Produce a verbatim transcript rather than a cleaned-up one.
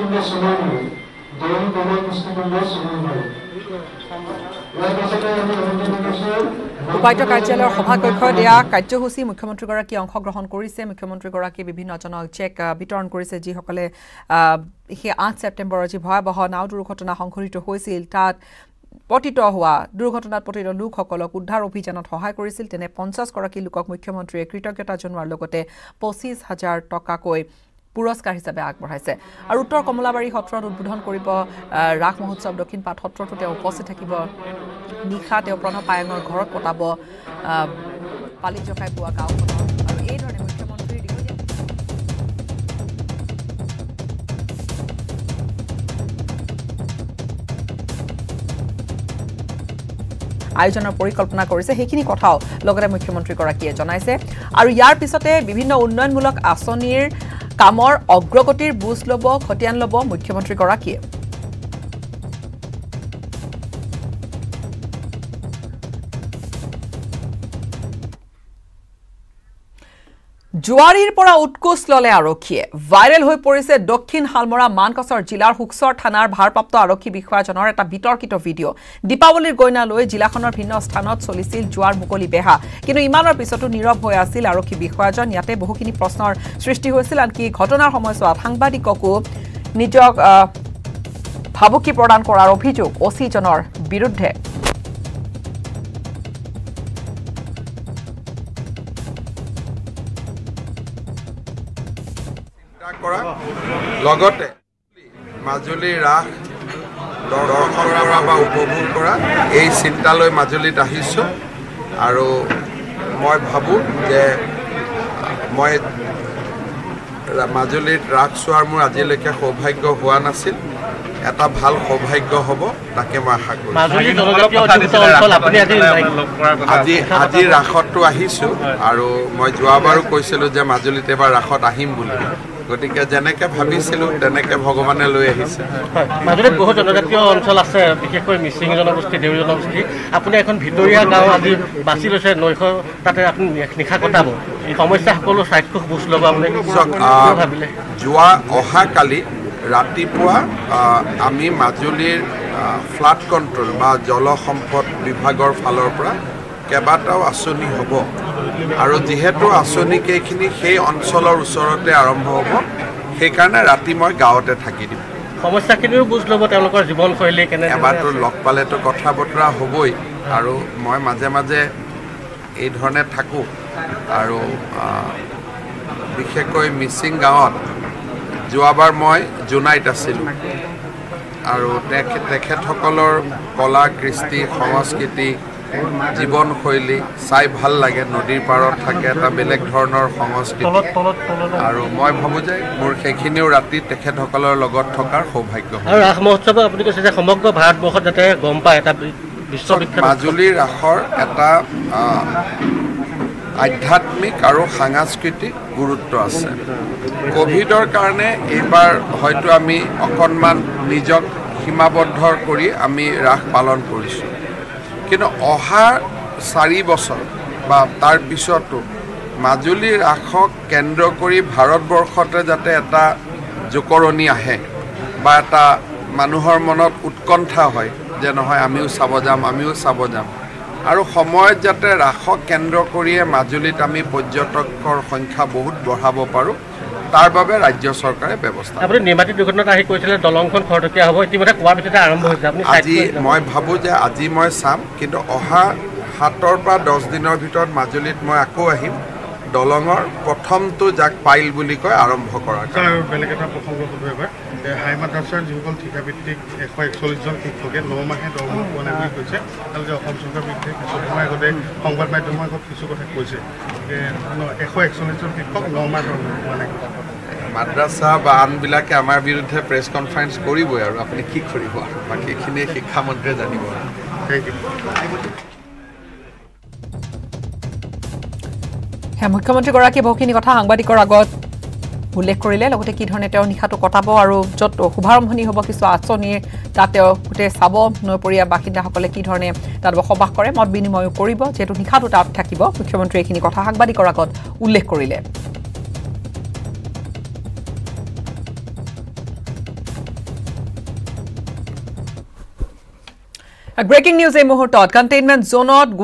উপায়ুক্ত কাৰ্যালয়ৰ সভাকক্ষত এয়া কাৰ্যসূচী মুখ্যমন্ত্ৰীগৰাকী অংশগ্ৰহণ কৰিছে মুখ্যমন্ত্ৰীগৰাকী বিভিন্ন জনক চেক বিতৰণ কৰিছে যিসকলে সেই আঠ ছেপ্টেম্বৰৰ যি ভয়াৱহ নাও দুৰ্ঘটনা সংঘটিত হৈছিল তাত পতিত হোৱা দুৰ্ঘটনাত পতিত লোকসকলক উদ্ধাৰ অভিযানত সহায় কৰিছিল তেনে পঞ্চাছ গৰাকী লোকক মুখ্যমন্ত্ৰীয়ে কৃতজ্ঞতা জনোৱাৰ লগতে পঁচিছ হাজাৰ টকাকৈ পুৰস্কাৰ হিচাপে আগবঢ়াইছে আৰু উত্তৰ কমলাবাৰী সত্ৰত উদ্বোধন কৰিব ৰাস মহোৎসৱ দক্ষিণ পাট সত্ৰতো তেওঁ উপস্থিত থাকিব নিশা তেওঁ প্ৰণৱ পায়ঙৰ ঘৰত কটাব পালি জকাই পোৱা গাঁওখনৰ আৰু এইধৰণে মুখ্যমন্ত্ৰীৰ দীঘলীয়া আয়োজনৰ পৰিকল্পনা কৰিছে সেইখিনি কথাও লগতে মুখ্যমন্ত্ৰীগৰাকীয়ে জনাইছে আৰু ইয়াৰ পিছতে বিভিন্ন উন্নয়নমূলক আঁচনিৰ কামৰ অগ্ৰগতিৰ বুজ ল'ব খতিয়ান ল'ব মুখ্যমন্ত্ৰীগৰাকীয়ে জুৱাৰীৰ পৰা উৎকোচ ললে আৰক্ষীয়ে ভাইৰেল হৈ পৰিছে দক্ষিণ হালমৰা মানকাছৰ জিলাৰ হুকসৰ থানাৰ ভাৰপ্ৰাপ্ত আৰক্ষী বিষয়াজনৰ এটা বিতৰ্কিত ভিডিঅ' দীপাৱলীৰ গইনা লৈ জিলাখনৰ ভিন্ন স্থানত চলিছিল জুৱাৰ মুকলি বেহা কিন্তু ইমানৰ পিছতো নীৰৱ হৈ আছিল আৰক্ষী বিষয়াজন ইয়াতে বহুখিনি প্ৰশ্নৰ সৃষ্টি হৈছিল আনকি ঘটনাৰ সময়ছোৱাত সাংবাদিককো নিজক ভাবুকি প্ৰদান কৰাৰ অভিযোগ অচিজনৰ বিৰুদ্ধে লগতে মাজুলী ৰাস দৰ্শন কৰা বা উপভোগ কৰা এই চিন্তালৈ মাজুলীত আহিছোঁ আৰু মই ভাবোঁ যে মই মাজুলীত ৰাস চোৱাৰ মোৰ আজিলৈকে সৌভাগ্য হোৱা নাছিল এটা ভাল সৌভাগ্য হ'ব তাকে মই আশা কৰোঁ আজি আজি ৰাসতটো আহিছোঁ আৰু মই যোৱাবাৰো কৈছিলোঁ যে মাজুলীত এবাৰ ৰাসত আহিম বুলি গতিকে যেনেকৈ ভাবিছিলোঁ তেনেকৈ ভগৱানে লৈ আহিছে মাজুলীত বহু জনজাতীয় অঞ্চল আছে বিশেষকৈ মিচিং জনগোষ্ঠী দেউৰী জনগোষ্ঠী আপুনি এখন ভিতৰীয়া গাঁও আজি বাছি লৈছে নৈশ তাতে আপুনি নিশা কটাব এই সমস্যা সকলো চাইডকো বুজ ল'ব আপুনি ভাবিলে যোৱা অহাকালি ৰাতিপুৱা আমি মাজুলীৰ ফ্লাড কণ্ট্ৰল বা জলসম্পদ বিভাগৰ ফালৰ পৰা কেইবাটাও আঁচনি হ'ব আৰু যিহেতু আঁচনিকেইখিনি সেই অঞ্চলৰ ওচৰতে আৰম্ভ হ'ব সেইকাৰণে ৰাতি মই গাঁৱতে থাকি দিম সমস্যাখিনিও বুজ ল'ব তেওঁলোকৰ জীৱনশৈলী কেনে এবাৰতো লগ পালেতো কথা বতৰা হ'বই আৰু মই মাজে মাজে এই ধৰণে থাকোঁ আৰু বিশেষকৈ মিচিং গাঁৱত যোৱাবাৰ মই জোনাইত আছিলোঁ আৰু তেখেতসকলৰ কলা কৃষ্টি সংস্কৃতি জীৱনশৈলী চাই ভাল লাগে নদীৰ পাৰত থাকে এটা বেলেগ ধৰণৰ সংস্কৃতি আৰু মই ভাবোঁ যে মোৰ সেইখিনিও ৰাতি তেখেতসকলৰ লগত থকাৰ সৌভাগ্য আৰু ৰাস মহোৎসৱত আপুনি কৈছে যে সমগ্ৰ ভাৰতবৰ্ষত যাতে গম পায় এটা বিশ্ববিখ্যাত মাজুলীৰ ৰাসৰ এটা আধ্যাত্মিক আৰু সাংস্কৃতিক গুৰুত্ব আছে কোভিডৰ কাৰণে এইবাৰ হয়তো আমি অকণমান নিজক সীমাবদ্ধ কৰি আমি ৰাস পালন কৰিছোঁ কিন্তু অহা চাৰি বছৰ বা তাৰ পিছতো মাজুলীৰ ৰাসক কেন্দ্ৰ কৰি ভাৰতবৰ্ষতে যাতে এটা জোকৰণি আহে বা এটা মানুহৰ মনত উৎকণ্ঠা হয় যে নহয় আমিও চাব যাম আমিও চাব যাম আৰু সময়ত যাতে ৰাসক কেন্দ্ৰ কৰিয়ে মাজুলীত আমি পৰ্যটকৰ সংখ্যা বহুত বঢ়াব পাৰোঁ তাৰ বাবে ৰাজ্য চৰকাৰে ব্যৱস্থা আপুনি নিমাতী দুৰ্ঘটনাত আহি কৈছিলে দলংখন খৰতকীয়া হ'ব ইতিমধ্যে কোৱাৰ পিছতে আৰম্ভ হৈছে আপুনি আজি মই ভাবোঁ যে আজি মই চাম কিন্তু অহা সাতৰ পৰা দহ দিনৰ ভিতৰত মাজুলীত মই আকৌ আহিম দলঙৰ প্ৰথমটো যাক পাইল বুলি কয় আৰম্ভ কৰাৰ আৰু বেলেগ এটা প্ৰসংগ সোধোঁ এবাৰ হাই মাদ্ৰাছাৰ যিসকল ঠিকাভিত্তিক এশ একচল্লিছজন শিক্ষকে ন মাহে দৰমহা পোৱা নাই বুলি কৈছে তেওঁলোকে অসম চৰকাৰৰ বিৰুদ্ধে কিছু সময় আগতে সংবাদ মাধ্যমৰ আগত কিছু কথা কৈছে এশ একচল্লিছজন শিক্ষক ন মাহ দৰমহা পোৱা নাই মাদ্ৰাছা বা আনবিলাকে আমাৰ বিৰুদ্ধে প্ৰেছ কনফাৰেঞ্চ কৰিবই আৰু আপুনি কি কৰিব আৰু বাকীখিনি শিক্ষামন্ত্ৰীয়ে জানিব থেংক ইউ হ্যাঁ মুখ্যমন্ত্ৰীগৰাকীয়ে বহুখিনি কথা সাংবাদিকৰ আগত উল্লেখ কৰিলে লগতে কি ধৰণে তেওঁ নিশাটো কটাব আৰু য'ত শুভাৰম্ভণি হ'ব কিছু আঁচনিৰ তাত তেওঁ গোটেই চাব নৈপৰীয়া বাসিন্দাসকলে কি ধৰণে তাত বসবাস কৰে মত বিনিময়ো কৰিব যিহেতু নিশাটো তাত থাকিব মুখ্যমন্ত্ৰীয়ে এইখিনি কথা সাংবাদিকৰ আগত উল্লেখ কৰিলে ব্ৰেকিং নিউজ এই মুহূৰ্তত কণ্টেইনমেণ্ট জোনত